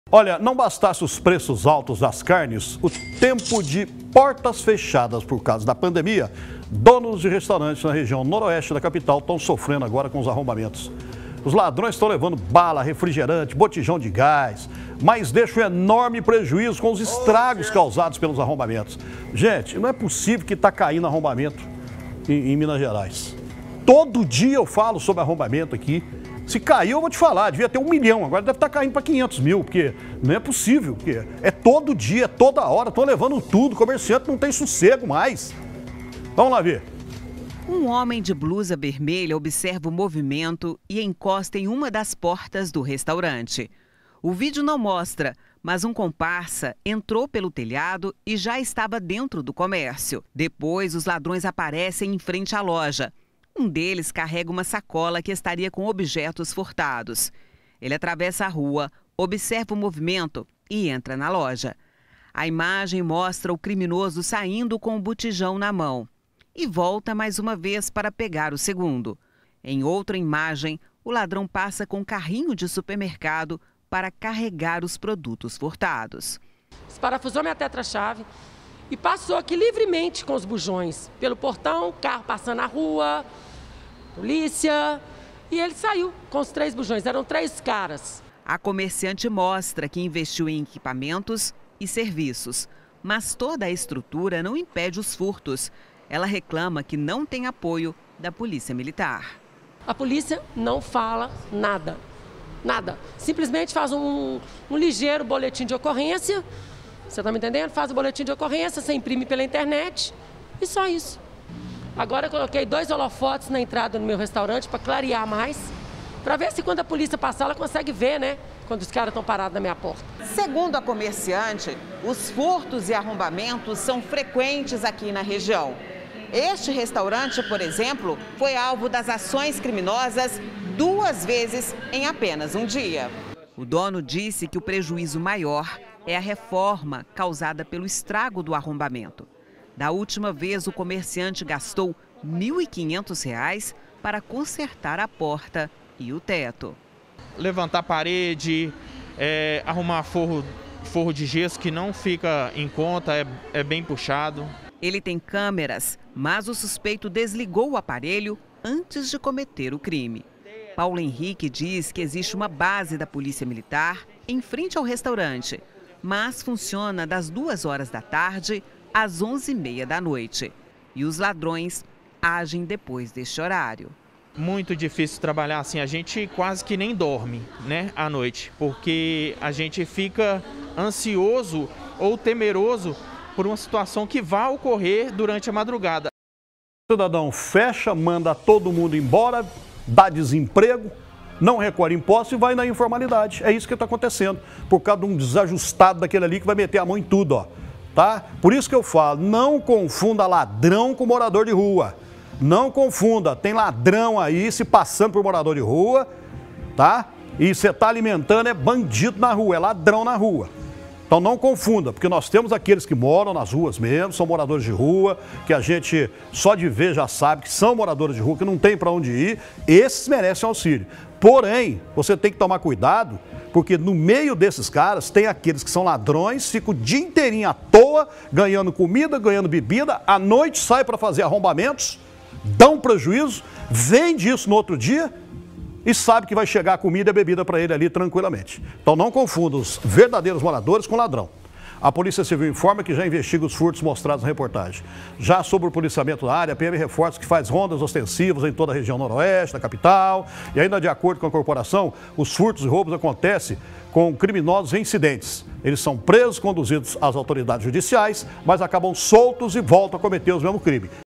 Olha, não bastasse os preços altos das carnes, o tempo de portas fechadas por causa da pandemia, donos de restaurantes na região noroeste da capital estão sofrendo agora com os arrombamentos. Os ladrões estão levando bala, refrigerante, botijão de gás, mas deixam um enorme prejuízo com os estragos causados pelos arrombamentos. Gente, não é possível que está caindo arrombamento em Minas Gerais. Todo dia eu falo sobre arrombamento aqui. Se caiu, eu vou te falar, devia ter 1 milhão, agora deve estar caindo para 500 mil, porque não é possível, porque é todo dia, toda hora, estão levando tudo, o comerciante não tem sossego mais. Vamos lá ver. Um homem de blusa vermelha observa o movimento e encosta em uma das portas do restaurante. O vídeo não mostra, mas um comparsa entrou pelo telhado e já estava dentro do comércio. Depois, os ladrões aparecem em frente à loja. Um deles carrega uma sacola que estaria com objetos furtados. Ele atravessa a rua, observa o movimento e entra na loja. A imagem mostra o criminoso saindo com o botijão na mão e volta mais uma vez para pegar o segundo. Em outra imagem, o ladrão passa com um carrinho de supermercado para carregar os produtos furtados. Parafusou minha tetra-chave e passou aqui livremente com os bujões pelo portão, carro passando na rua, polícia, e ele saiu com os 3 bujões, eram 3 caras. A comerciante mostra que investiu em equipamentos e serviços, mas toda a estrutura não impede os furtos. Ela reclama que não tem apoio da Polícia Militar. A polícia não fala nada, nada. Simplesmente faz um ligeiro boletim de ocorrência, você está me entendendo? Faz o boletim de ocorrência, você imprime pela internet e só isso. Agora eu coloquei 2 holofotes na entrada do meu restaurante para clarear mais, para ver se quando a polícia passar ela consegue ver, né? Quando os caras estão parados na minha porta. Segundo a comerciante, os furtos e arrombamentos são frequentes aqui na região. Este restaurante, por exemplo, foi alvo das ações criminosas 2 vezes em apenas um dia. O dono disse que o prejuízo maior é a reforma causada pelo estrago do arrombamento. Da última vez, o comerciante gastou R$ 1.500 para consertar a porta e o teto. Levantar a parede, arrumar forro de gesso que não fica em conta, é bem puxado. Ele tem câmeras, mas o suspeito desligou o aparelho antes de cometer o crime. Paulo Henrique diz que existe uma base da Polícia Militar em frente ao restaurante, mas funciona das 2 horas da tarde às 11h30 da noite. E os ladrões agem depois deste horário. Muito difícil trabalhar assim, a gente quase que nem dorme, né, à noite, porque a gente fica ansioso ou temeroso por uma situação que vai ocorrer durante a madrugada. O cidadão fecha, manda todo mundo embora, dá desemprego, não recolhe impostos e vai na informalidade. É isso que está acontecendo, por causa de um desajustado daquele ali que vai meter a mão em tudo, ó. Tá? Por isso que eu falo, não confunda ladrão com morador de rua. Não confunda, tem ladrão aí se passando por morador de rua, tá? E você está alimentando é bandido na rua, é ladrão na rua. Então não confunda, porque nós temos aqueles que moram nas ruas mesmo, são moradores de rua, que a gente só de ver já sabe que são moradores de rua, que não tem para onde ir, esses merecem auxílio. Porém, você tem que tomar cuidado, porque no meio desses caras tem aqueles que são ladrões, ficam o dia inteirinho à toa, ganhando comida, ganhando bebida, à noite sai para fazer arrombamentos, dão prejuízo, vende isso no outro dia e sabe que vai chegar a comida e a bebida para ele ali tranquilamente. Então não confunda os verdadeiros moradores com ladrão. A Polícia Civil informa que já investiga os furtos mostrados na reportagem. Já sobre o policiamento da área, a PM reforça que faz rondas ostensivas em toda a região noroeste, da capital. E ainda de acordo com a corporação, os furtos e roubos acontecem com criminosos reincidentes. Eles são presos, conduzidos às autoridades judiciais, mas acabam soltos e voltam a cometer os mesmos crimes.